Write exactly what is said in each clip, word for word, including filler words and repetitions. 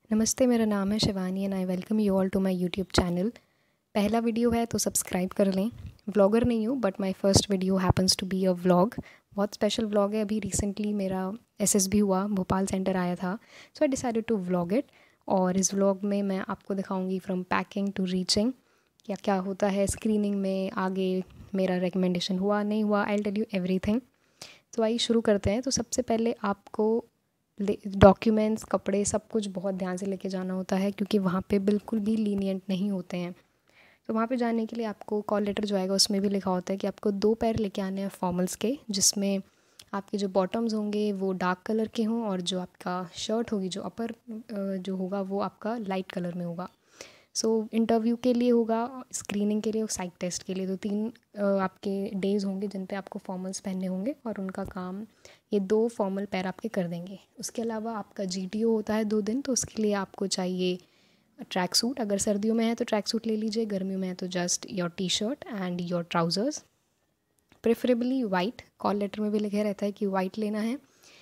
नमस्ते, मेरा नाम है Shivani and I welcome you all to my YouTube channel. पहला वीडियो है तो सब्सक्राइब कर लें। व्लॉगर नहीं हूँ but my first video happens to be a vlog. बहुत स्पेशल व्लॉग है। अभी रिसेंटली मेरा एसएसबी हुआ, भोपाल सेंटर आया था, so I decided to vlog it. और इस व्लॉग में मैं आपको दिखाऊंगी फ्रॉम पैकिंग टू रीचिंग क्या क्या होता है स्क्रीनिंग में, आगे मेरा रिकमेंडेशन हुआ नहीं हुआ, I will tell you everything. तो आइए शुरू करते हैं। तो सबसे पहले आपको डॉक्यूमेंट्स, कपड़े, सब कुछ बहुत ध्यान से लेके जाना होता है क्योंकि वहाँ पे बिल्कुल भी लीनियंट नहीं होते हैं। तो वहाँ पे जाने के लिए आपको कॉल लेटर जो आएगा उसमें भी लिखा होता है कि आपको दो पैर लेके आने हैं फॉर्मल्स के, जिसमें आपके जो बॉटम्स होंगे वो डार्क कलर के हों और जो आपका शर्ट होगी, जो अपर जो होगा वो आपका लाइट कलर में होगा। सो so, इंटरव्यू के लिए होगा, स्क्रीनिंग के लिए और साइक टेस्ट के लिए। तो तीन आपके डेज़ होंगे जिन पे आपको फॉर्मल्स पहनने होंगे और उनका काम ये दो फॉर्मल पैर आपके कर देंगे। उसके अलावा आपका जीटीओ होता है दो दिन, तो उसके लिए आपको चाहिए ट्रैक सूट। अगर सर्दियों में है तो ट्रैक सूट ले लीजिए, गर्मियों में है तो just your T shirt and your trousers, preferably white. Call letter में भी लिखे रहता है कि वाइट लेना है।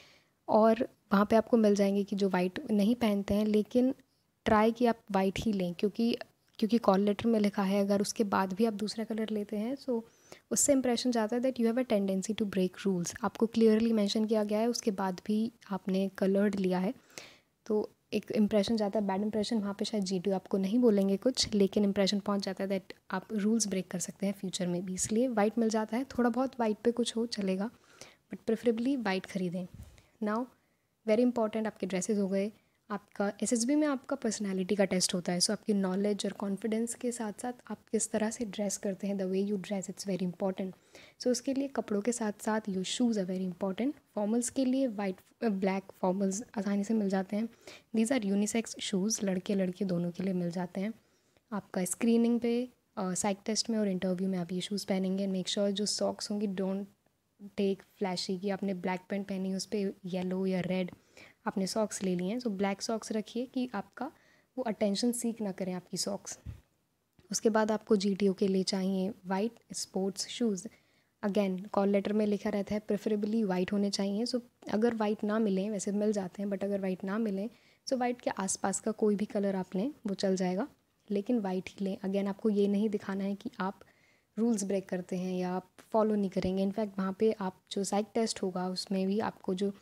और वहाँ पे आपको मिल जाएंगे कि जो वाइट नहीं पहनते हैं, लेकिन ट्राई कि आप वाइट ही लें, क्योंकि क्योंकि कॉल लेटर में लिखा है अगर उसके बाद भी आप दूसरा कलर लेते हैं सो उससे इंप्रेशन जाता है that you have a tendency to break rules. आपको क्लियरली मेंशन किया गया है, उसके बाद भी आपने कलर्ड लिया है तो एक इंप्रेशन जाता है, बैड इंप्रेशन। वहाँ पे शायद जी आपको नहीं बोलेंगे कुछ, लेकिन इंप्रेशन पहुँच जाता है दैट आप रूल्स ब्रेक कर सकते हैं फ्यूचर में भी, इसलिए वाइट मिल जाता है। थोड़ा बहुत वाइट पे कुछ हो चलेगा बट प्रेफरेबली वाइट ख़रीदें। नाउ वेरी इंपॉर्टेंट, आपके ड्रेसेस हो गए। आपका एसएसबी में आपका पर्सनालिटी का टेस्ट होता है, सो so आपकी नॉलेज और कॉन्फिडेंस के साथ साथ आप किस तरह से ड्रेस करते हैं, the way you dress, it's very important. So उसके लिए कपड़ों के साथ साथ your shoes are very important. Formals के लिए वाइट ब्लैक फॉर्मल्स आसानी से मिल जाते हैं। दीज आर यूनिसेक्स शूज़, लड़के लड़के दोनों के लिए मिल जाते हैं। आपका स्क्रीनिंग पे, साइक uh, टेस्ट में और इंटरव्यू में आप ये शूज़ पहनेंगे। मेक श्योर जो सॉक्स होंगी डोंट टेक फ्लैशी कि आपने ब्लैक पेंट पहनी उस पर येलो या रेड आपने सॉक्स ले लिए हैं, सो ब्लैक सॉक्स रखिए कि आपका वो अटेंशन सीक ना करें आपकी सॉक्स। उसके बाद आपको जीटीओ के लिए चाहिए white sports shoes. Again call letter में लिखा रहता है प्रेफरेबली वाइट होने चाहिए। सो अगर वाइट ना मिलें, वैसे मिल जाते हैं बट अगर वाइट ना मिलें सो वाइट के आसपास का कोई भी कलर आप लें वो चल जाएगा, लेकिन वाइट ही लें। अगेन आपको ये नहीं दिखाना है कि आप रूल्स ब्रेक करते हैं या आप फॉलो नहीं करेंगे। इनफैक्ट वहाँ पे आप जो साइक टेस्ट होगा उसमें भी आपको जो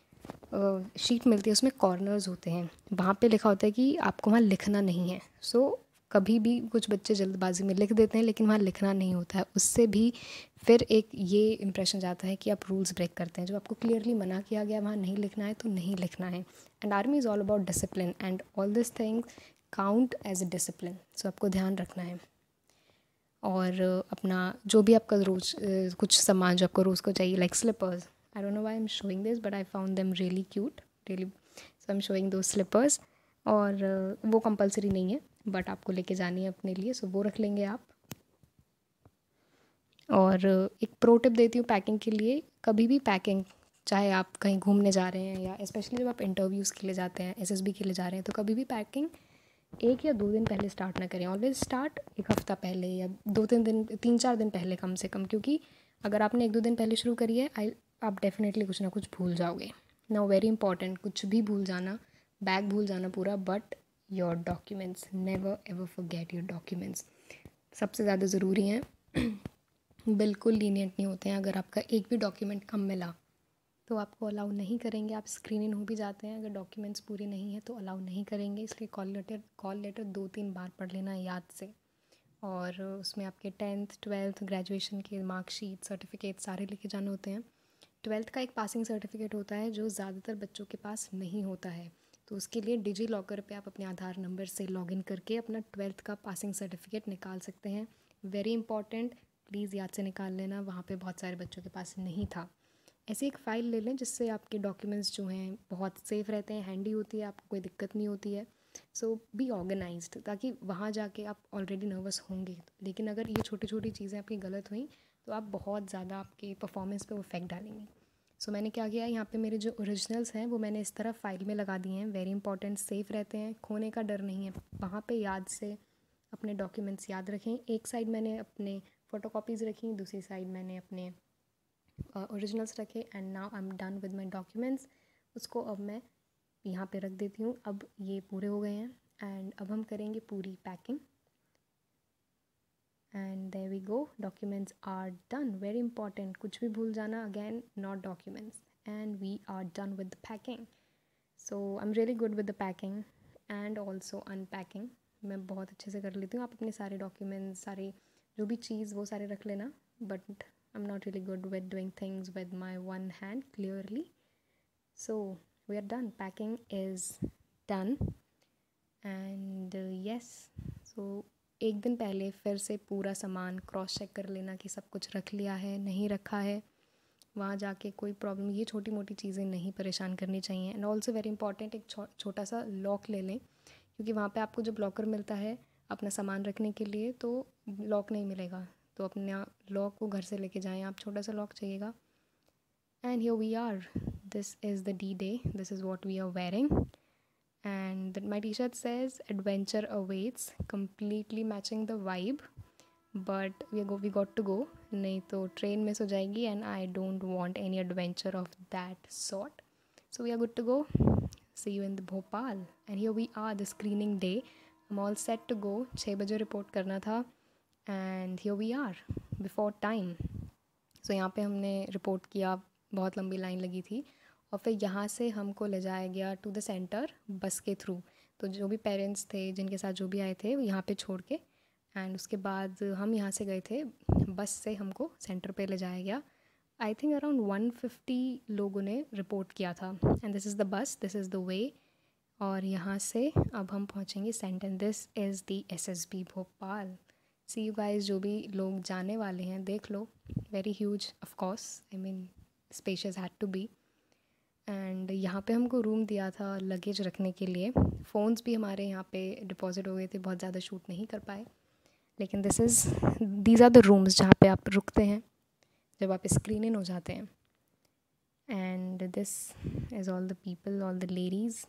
शीट मिलती है उसमें कॉर्नर्स होते हैं, वहाँ पे लिखा होता है कि आपको वहाँ लिखना नहीं है। सो so, कभी भी कुछ बच्चे जल्दबाजी में लिख देते हैं लेकिन वहाँ लिखना नहीं होता है, उससे भी फिर एक ये इंप्रेशन जाता है कि आप रूल्स ब्रेक करते हैं। जब आपको क्लियरली मना किया गया वहाँ नहीं लिखना है तो नहीं लिखना है। And army is all about discipline and all this things count as a discipline, so आपको ध्यान रखना है। और अपना जो भी आपका रोज़ कुछ सामान जो आपको रोज़ को चाहिए, like slippers, I don't know why I am showing this but I found them really cute, really, so I am showing दो स्लीपर्स। और वो कंपलसरी नहीं है बट आपको लेके जानी है अपने लिए, सो वो रख लेंगे आप। और एक प्रो टिप देती हूँ पैकिंग के लिए, कभी भी पैकिंग, चाहे आप कहीं घूमने जा रहे हैं या स्पेशली जब आप इंटरव्यूज़ के लिए जाते हैं, एसएसबी के लिए जा रहे हैं, तो कभी भी पैकिंग एक या दो दिन पहले स्टार्ट ना करें। ऑलवेज स्टार्ट एक हफ़्ता पहले या दो तीन दिन तीन चार दिन पहले कम से कम, क्योंकि अगर आपने एक दो दिन पहले शुरू करी है आई आप डेफिनेटली कुछ ना कुछ भूल जाओगे। नाउ वेरी इंपॉर्टेंट, कुछ भी भूल जाना, बैग भूल जाना पूरा, but your documents, never ever forget your documents, सबसे ज़्यादा ज़रूरी हैं। बिल्कुल लीनियंट नहीं होते हैं। अगर आपका एक भी डॉक्यूमेंट कम मिला तो आपको अलाउ नहीं करेंगे। आप स्क्रीनिंग हो भी जाते हैं, अगर डॉक्यूमेंट्स पूरे नहीं है तो अलाउ नहीं करेंगे। इसलिए कॉल लेटर कॉल लेटर दो तीन बार पढ़ लेना है याद से। और उसमें आपके टेंथ ट्वेल्थ ग्रेजुएशन के मार्कशीट, सर्टिफिकेट सारे लेके जाने होते हैं। ट्वेल्थ का एक पासिंग सर्टिफिकेट होता है जो ज़्यादातर बच्चों के पास नहीं होता है, तो उसके लिए डिजी लॉकर पे आप अपने आधार नंबर से लॉगिन करके अपना ट्वेल्थ का पासिंग सर्टिफिकेट निकाल सकते हैं। वेरी इंपॉर्टेंट, प्लीज़ याद से निकाल लेना, वहाँ पे बहुत सारे बच्चों के पास नहीं था। ऐसी एक फ़ाइल ले लें जिससे आपके डॉक्यूमेंट्स जो हैं बहुत सेफ़ रहते हैं, हैंडी होती है, आपको कोई दिक्कत नहीं होती है। सो बी ऑर्गेनाइज्ड, ताकि वहाँ जाके आप ऑलरेडी नर्वस होंगे, लेकिन अगर ये छोटी छोटी चीज़ें आपकी गलत हुई तो आप बहुत ज़्यादा आपके परफॉर्मेंस पे वो इफेक्ट डालेंगे। सो so, मैंने क्या किया, यहाँ पे मेरे जो ओरिजिनल्स हैं वो मैंने इस तरह फ़ाइल में लगा दिए हैं। वेरी इंपॉर्टेंट, सेफ़ रहते हैं, खोने का डर नहीं है। वहाँ पे याद से अपने डॉक्यूमेंट्स याद रखें। एक साइड मैंने अपने फ़ोटोकॉपीज़ रखी, दूसरी साइड मैंने अपने ओरिजिनल्स रखे। And now I am done with my documents. उसको अब मैं यहाँ पे रख देती हूँ। अब ये पूरे हो गए हैं एंड अब हम करेंगे पूरी packing. And there we go, documents are done. Very important, कुछ भी भूल जाना again not documents. And we are done with the packing. So I am really good with the packing and also unpacking. मैं बहुत अच्छे से कर लेती हूँ। आप अपने सारे डॉक्यूमेंट्स, सारे जो भी चीज़ वो सारे रख लेना, but I am not really good with doing things with my one hand clearly. So we are done, packing is done. And yes, so एक दिन पहले फिर से पूरा सामान क्रॉस चेक कर लेना कि सब कुछ रख लिया है, नहीं रखा है। वहाँ जाके कोई प्रॉब्लम, ये छोटी मोटी चीज़ें नहीं परेशान करनी चाहिए। एंड ऑल्सो वेरी इंपॉर्टेंट, एक छो, छोटा सा लॉक ले लें, क्योंकि वहाँ पे आपको जब लॉकर मिलता है अपना सामान रखने के लिए तो लॉक नहीं मिलेगा, तो अपने लॉक को घर से लेके जाएं आप, छोटा सा लॉक चाहिएगा। And here we are, this is the D day, this is what we are wearing. And my t-shirt says adventure awaits, completely matching the vibe, but we go we got to go, नहीं तो train miss हो जाएगी and I don't want any adventure of that sort. So we are good to go. See you in the Bhopal. And here we are, the screening day. I'm all set to go. छः बजे report करना था and here we are before time. So यहाँ पे हमने report किया, बहुत लंबी लाइन लगी थी और फिर यहाँ से हमको ले जाया गया टू द सेंटर बस के थ्रू। तो जो भी पेरेंट्स थे, जिनके साथ जो भी आए थे, वो यहाँ पे छोड़ के एंड उसके बाद हम यहाँ से गए थे, बस से हमको सेंटर पे ले जाया गया। I think around one fifty लोगों ने रिपोर्ट किया था। And this is the bus, this is the way. और यहाँ से अब हम पहुँचेंगे centre. This is the S S B Bhopal. See you guys, जो भी लोग जाने वाले हैं देख लो, very huge of course, I mean spacious had to be. And यहाँ पे हमको रूम दिया था लगेज रखने के लिए। फ़ोन्स भी हमारे यहाँ पे डिपॉजिट हो गए थे, बहुत ज़्यादा शूट नहीं कर पाए, लेकिन this is these are the rooms जहाँ पे आप रुकते हैं जब आप स्क्रीन इन हो जाते हैं। And this is all the people, all the ladies.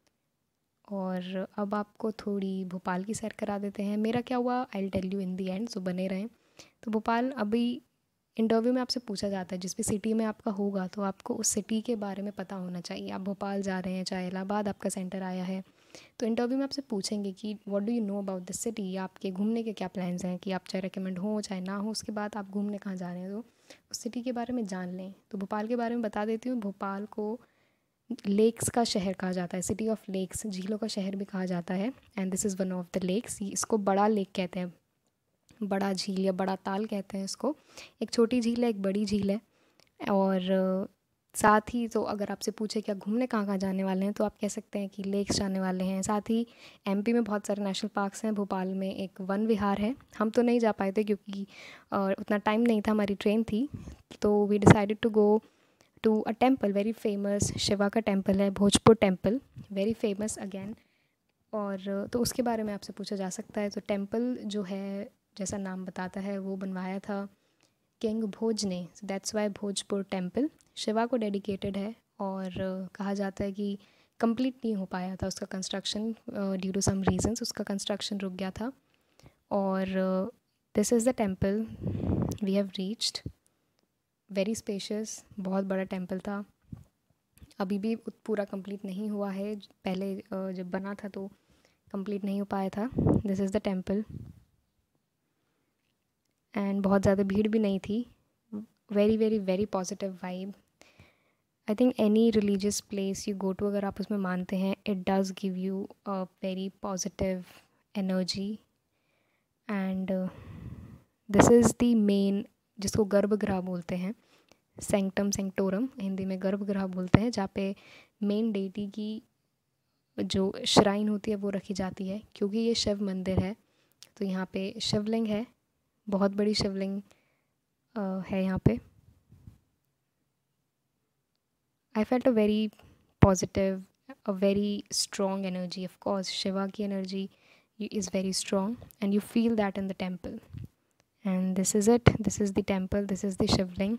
और अब आपको थोड़ी भोपाल की सैर करा देते हैं। मेरा क्या हुआ I will tell you in the end, so बने रहें। तो भोपाल, अभी इंटरव्यू में आपसे पूछा जाता है जिस भी सिटी में आपका होगा, तो आपको उस सिटी के बारे में पता होना चाहिए। आप भोपाल जा रहे हैं, चाहे इलाहाबाद आपका सेंटर आया है, तो इंटरव्यू में आपसे पूछेंगे कि what do you know about this city, आपके घूमने के क्या प्लान्स हैं, कि आप चाहे रेकमेंड हो चाहे ना हो, उसके बाद आप घूमने कहाँ जा रहे हैं, तो उस सिटी के बारे में जान लें। तो भोपाल के बारे में बता देती हूँ। भोपाल को लेक्स का शहर कहा जाता है, सिटी ऑफ लेक्स, झीलों का शहर भी कहा जाता है। And this is one of the lakes. इसको बड़ा लेक कहते हैं, बड़ा झील या बड़ा ताल कहते हैं इसको। एक छोटी झील है, एक बड़ी झील है। और साथ ही तो अगर आपसे पूछे कि आप घूमने कहाँ कहाँ जाने वाले हैं, तो आप कह सकते हैं कि लेक्स जाने वाले हैं। साथ ही एमपी में बहुत सारे नेशनल पार्क्स हैं। भोपाल में एक वन विहार है, हम तो नहीं जा पाए थे क्योंकि उतना टाइम नहीं था, हमारी ट्रेन थी। तो we decided to go to a temple, very famous Shiva का टेम्पल है, Bhojpur temple, very famous again. और तो उसके बारे में आपसे पूछा जा सकता है। तो टेम्पल जो है, जैसा नाम बताता है, वो बनवाया था किंग भोज ने, so that's why Bhojpur temple Shiva को डेडिकेटेड है। और uh, कहा जाता है कि कंप्लीट नहीं हो पाया था उसका construction, due to some reasons उसका कंस्ट्रक्शन रुक गया था। और this is the temple we have reached, very spacious, बहुत बड़ा टेम्पल था। अभी भी पूरा कंप्लीट नहीं हुआ है, पहले uh, जब बना था तो कंप्लीट नहीं हो पाया था। This is the temple. And बहुत ज़्यादा भीड़ भी नहीं थी, very very very positive vibe. I think any religious place you go to, अगर आप उसमें मानते हैं, it does give you a very positive energy. And this is the main, जिसको गर्भगृह बोलते हैं, सेंक्टम सेंक्टोरम हिंदी में गर्भगृह बोलते हैं, जहाँ पे मेन डेटी की जो श्राइन होती है वो रखी जाती है। क्योंकि ये शिव मंदिर है तो यहाँ पे शिवलिंग है, बहुत बड़ी शिवलिंग uh, है यहाँ पे। I felt a very positive, a very strong energy. Of course Shiva की energy is very strong and you feel that in the temple. And this is it, this is the temple, this is the Shivling,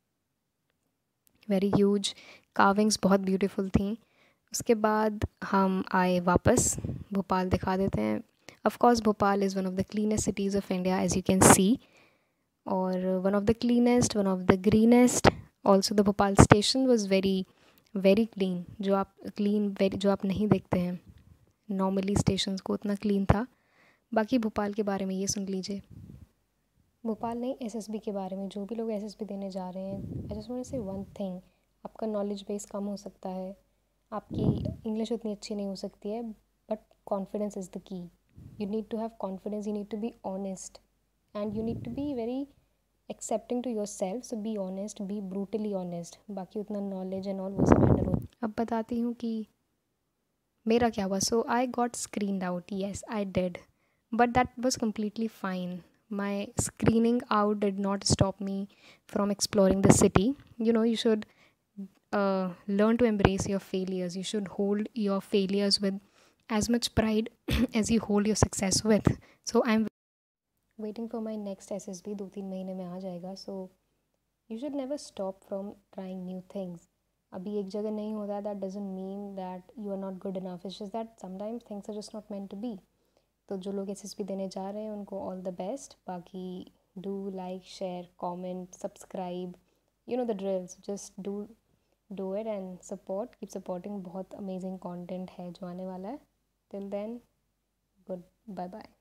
very huge, carvings बहुत beautiful थी। उसके बाद हम आए वापस, भोपाल दिखा देते हैं। Of course, Bhopal is one of the cleanest cities of India, as you can see, or one of the cleanest, one of the greenest. Also, the Bhopal station was very very clean, जो आप clean very जो आप नहीं देखते हैं normally stations को, उतना clean था। बाकी भोपाल के बारे में ये सुन लीजिए। भोपाल नहीं, एसएसबी के बारे में, जो भी लोग एसएसबी देने जा रहे हैं, I just want to say one thing, आपका नॉलेज बेस कम हो सकता है, आपकी इंग्लिश उतनी अच्छी नहीं हो सकती है, but confidence is the key. You need to have confidence, you need to be honest and you need to be very accepting to yourself, so be honest, be brutally honest. बाकी उतना knowledge and all वो सब handle हो। अब बताती हूँ कि मेरा क्या हुआ। So I got screened out, yes I did, but that was completely fine. My screening out did not stop me from exploring the city. You know, you should uh, learn to embrace your failures. You should hold your failures with as much pride as you hold your success with. So I'm waiting for my next S S B. दो तीन महीने में आ जाएगा. So you should never stop from trying new things. अभी एक जगह नहीं होता, that doesn't mean that you are not good enough. It's just that sometimes things are just not meant to be. तो जो लोग एस एस पी देने जा रहे हैं उनको ऑल द बेस्ट. बाकी do like, share, comment, subscribe, you know the drills. Just do do it and support, keep supporting. बहुत अमेजिंग कंटेंट है जो आने वाला है. Till then, good bye bye.